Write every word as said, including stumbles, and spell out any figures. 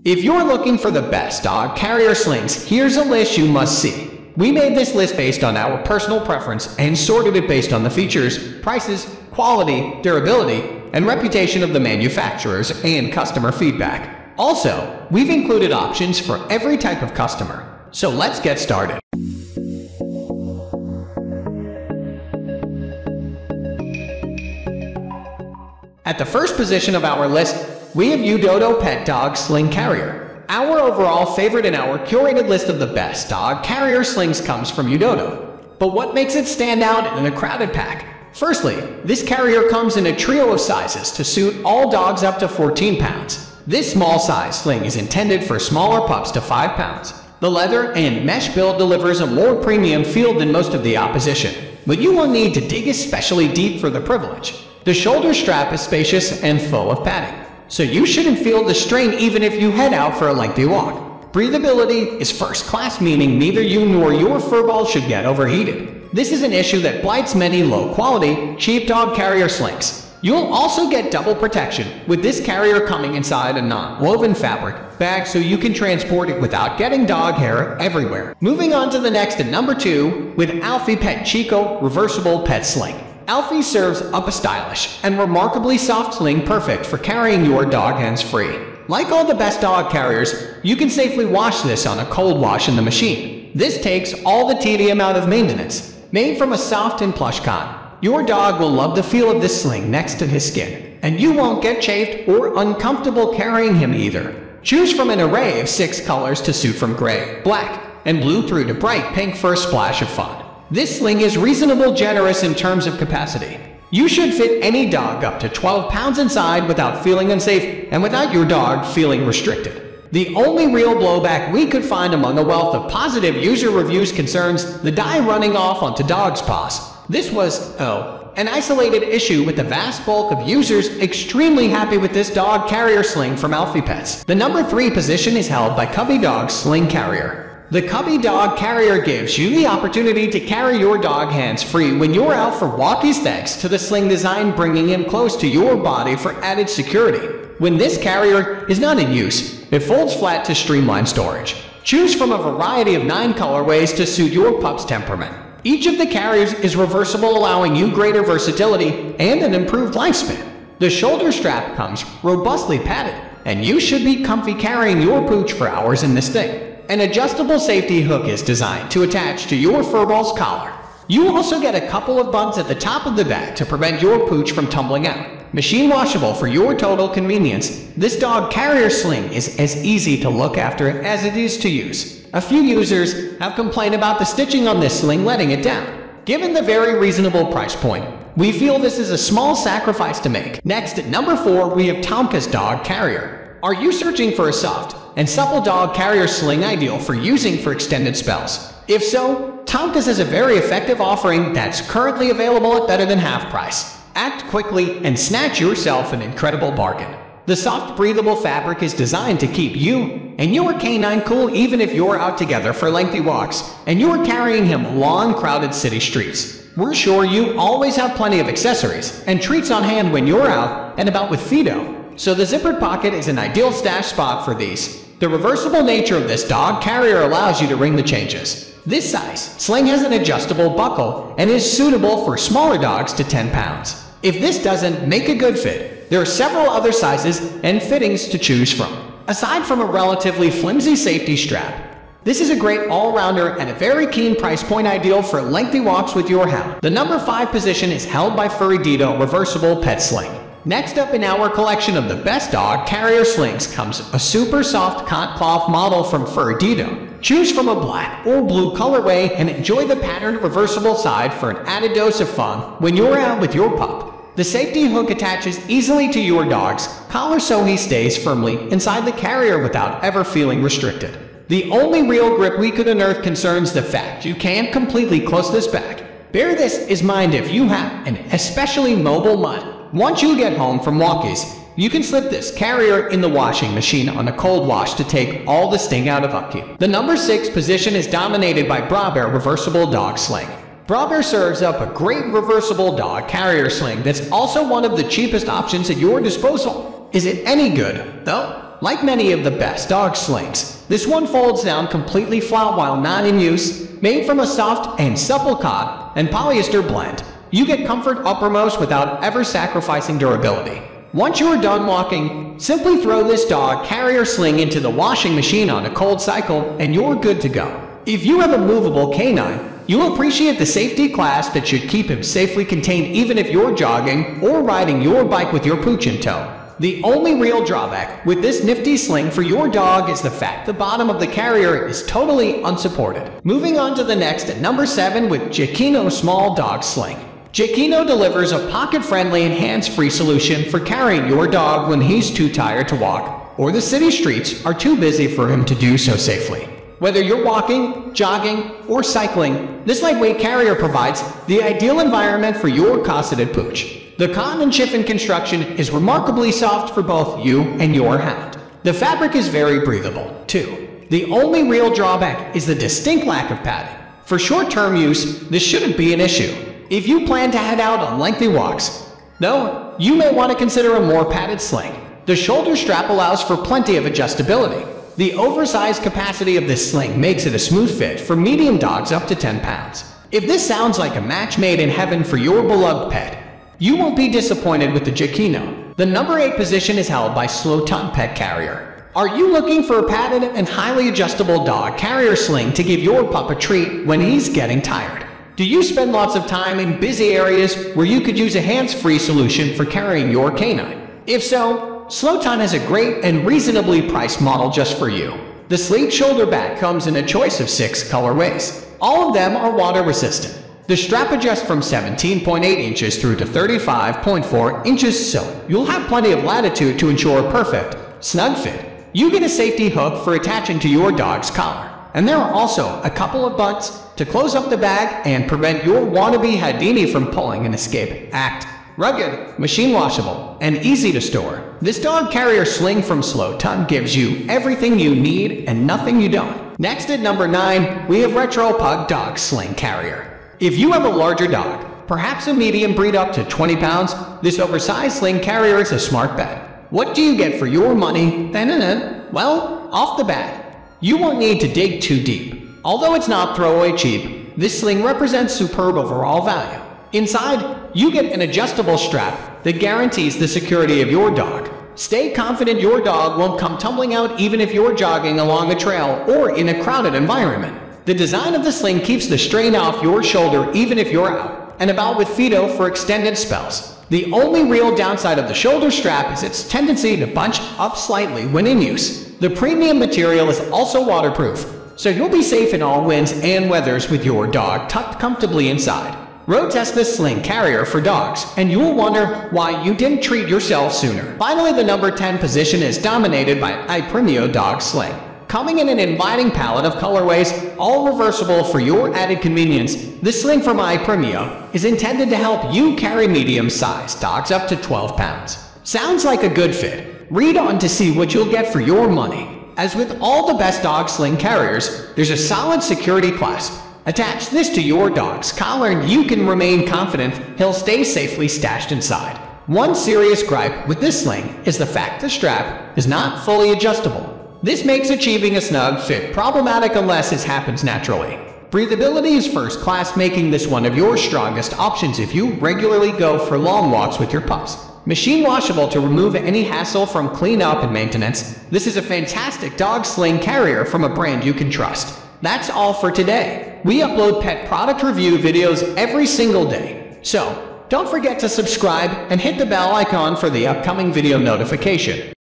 If you're looking for the best dog carrier slings, here's a list you must see. We made this list based on our personal preference and sorted it based on the features, prices, quality, durability, and reputation of the manufacturers and customer feedback. Also, we've included options for every type of customer. So let's get started. At the first position of our list, we have Yudodo Pet Dog Sling Carrier. Our overall favorite in our curated list of the best dog carrier slings comes from Yudodo. But what makes it stand out in a crowded pack? Firstly, this carrier comes in a trio of sizes to suit all dogs up to fourteen pounds. This small size sling is intended for smaller pups to five pounds. The leather and mesh build delivers a more premium feel than most of the opposition, but you won't need to dig especially deep for the privilege. The shoulder strap is spacious and full of padding, so you shouldn't feel the strain even if you head out for a lengthy walk. Breathability is first class, meaning neither you nor your furball should get overheated. This is an issue that blights many low-quality, cheap dog carrier slings. You'll also get double protection, with this carrier coming inside a non-woven fabric bag so you can transport it without getting dog hair everywhere. Moving on to the next at number two, with Alfie Pet Chico Reversible Pet Sling. Alfie serves up a stylish and remarkably soft sling perfect for carrying your dog hands-free. Like all the best dog carriers, you can safely wash this on a cold wash in the machine. This takes all the tedium out of maintenance. Made from a soft and plush cotton, your dog will love the feel of this sling next to his skin, and you won't get chafed or uncomfortable carrying him either. Choose from an array of six colors to suit from gray, black, and blue through to bright pink for a splash of fun. This sling is reasonably generous in terms of capacity. You should fit any dog up to twelve pounds inside without feeling unsafe and without your dog feeling restricted. The only real blowback we could find among a wealth of positive user reviews concerns the dye running off onto dogs' paws. This was, oh, an isolated issue with the vast bulk of users extremely happy with this dog carrier sling from Alfie Pets. The number three position is held by Cuby Dog Sling Carrier. The Cuby Dog Carrier gives you the opportunity to carry your dog hands-free when you're out for walkies thanks to the sling design bringing him close to your body for added security. When this carrier is not in use, it folds flat to streamline storage. Choose from a variety of nine colorways to suit your pup's temperament. Each of the carriers is reversible, allowing you greater versatility and an improved lifespan. The shoulder strap comes robustly padded, and you should be comfy carrying your pooch for hours in this thing. An adjustable safety hook is designed to attach to your furball's collar. You also get a couple of buttons at the top of the bag to prevent your pooch from tumbling out. Machine washable for your total convenience, this dog carrier sling is as easy to look after as it is to use. A few users have complained about the stitching on this sling letting it down. Given the very reasonable price point, we feel this is a small sacrifice to make. Next, at number four, we have Tomkas Dog Carrier. Are you searching for a soft and supple dog carrier sling ideal for using for extended spells? If so, Tomkas has a very effective offering that's currently available at better than half price. Act quickly and snatch yourself an incredible bargain. The soft, breathable fabric is designed to keep you and your canine cool even if you're out together for lengthy walks and you're carrying him along crowded city streets. We're sure you always have plenty of accessories and treats on hand when you're out and about with Fido, so the zippered pocket is an ideal stash spot for these. The reversible nature of this dog carrier allows you to ring the changes. This size sling has an adjustable buckle and is suitable for smaller dogs to ten pounds. If this doesn't make a good fit, there are several other sizes and fittings to choose from. Aside from a relatively flimsy safety strap, this is a great all-rounder and a very keen price point ideal for lengthy walks with your hound. The number five position is held by FurryDido Reversible Pet Sling. Next up in our collection of the best dog carrier slings comes a super soft cotton cloth model from FurryDido. Choose from a black or blue colorway and enjoy the patterned reversible side for an added dose of fun when you're out with your pup. The safety hook attaches easily to your dog's collar so he stays firmly inside the carrier without ever feeling restricted. The only real grip we could unearth concerns the fact you can't completely close this back. Bear this in mind if you have an especially mobile mutt. Once you get home from walkies, you can slip this carrier in the washing machine on a cold wash to take all the sting out of upkeep. The number six position is dominated by BioPellet Reversible Dog Sling. BioPellet serves up a great reversible dog carrier sling that's also one of the cheapest options at your disposal. Is it any good, though? Like many of the best dog slings, this one folds down completely flat while not in use. Made from a soft and supple cotton and polyester blend, you get comfort uppermost without ever sacrificing durability. Once you are done walking, simply throw this dog carrier sling into the washing machine on a cold cycle and you're good to go. If you have a movable canine, you'll appreciate the safety clasp that should keep him safely contained even if you're jogging or riding your bike with your pooch in tow. The only real drawback with this nifty sling for your dog is the fact the bottom of the carrier is totally unsupported. Moving on to the next at number seven with Jekeno Small Dog Sling. Jekeno delivers a pocket-friendly and hands-free solution for carrying your dog when he's too tired to walk or the city streets are too busy for him to do so safely. Whether you're walking, jogging, or cycling, this lightweight carrier provides the ideal environment for your cosseted pooch. The cotton and chiffon construction is remarkably soft for both you and your hound. The fabric is very breathable, too. The only real drawback is the distinct lack of padding. For short-term use, this shouldn't be an issue. If you plan to head out on lengthy walks, though, you may want to consider a more padded sling. The shoulder strap allows for plenty of adjustability. The oversized capacity of this sling makes it a smooth fit for medium dogs up to ten pounds. If this sounds like a match made in heaven for your beloved pet, you won't be disappointed with the Jekeno. The number eight position is held by SlowTon Pet Carrier. Are you looking for a padded and highly adjustable dog carrier sling to give your pup a treat when he's getting tired? Do you spend lots of time in busy areas where you could use a hands-free solution for carrying your canine? If so, SlowTon has a great and reasonably priced model just for you. The sleek shoulder bag comes in a choice of six colorways. All of them are water resistant. The strap adjusts from seventeen point eight inches through to thirty-five point four inches, so you'll have plenty of latitude to ensure a perfect, snug fit. You get a safety hook for attaching to your dog's collar. And there are also a couple of buttons to close up the bag and prevent your wannabe Houdini from pulling an escape act. Rugged, machine washable, and easy to store, this dog carrier sling from SlowTon gives you everything you need and nothing you don't. Next at number nine, we have Retro Pug Dog Sling Carrier. If you have a larger dog, perhaps a medium breed up to twenty pounds, this oversized sling carrier is a smart bet. What do you get for your money? Well, off the bat, you won't need to dig too deep. Although it's not throwaway cheap, this sling represents superb overall value. Inside, you get an adjustable strap that guarantees the security of your dog. Stay confident your dog won't come tumbling out even if you're jogging along a trail or in a crowded environment. The design of the sling keeps the strain off your shoulder even if you're out and about with Fido for extended spells. The only real downside of the shoulder strap is its tendency to bunch up slightly when in use. The premium material is also waterproof, so you'll be safe in all winds and weathers with your dog tucked comfortably inside. Road test this sling carrier for dogs, and you'll wonder why you didn't treat yourself sooner. Finally, the number ten position is dominated by IPrimio Dog Sling. Coming in an inviting palette of colorways, all reversible for your added convenience, this sling from IPrimio is intended to help you carry medium-sized dogs up to twelve pounds. Sounds like a good fit. Read on to see what you'll get for your money. As with all the best dog sling carriers, there's a solid security clasp. Attach this to your dog's collar and you can remain confident he'll stay safely stashed inside. One serious gripe with this sling is the fact the strap is not fully adjustable. This makes achieving a snug fit problematic unless it happens naturally. Breathability is first class, making this one of your strongest options if you regularly go for long walks with your pups. Machine washable to remove any hassle from cleanup and maintenance, this is a fantastic dog sling carrier from a brand you can trust. That's all for today. We upload pet product review videos every single day, so don't forget to subscribe and hit the bell icon for the upcoming video notification.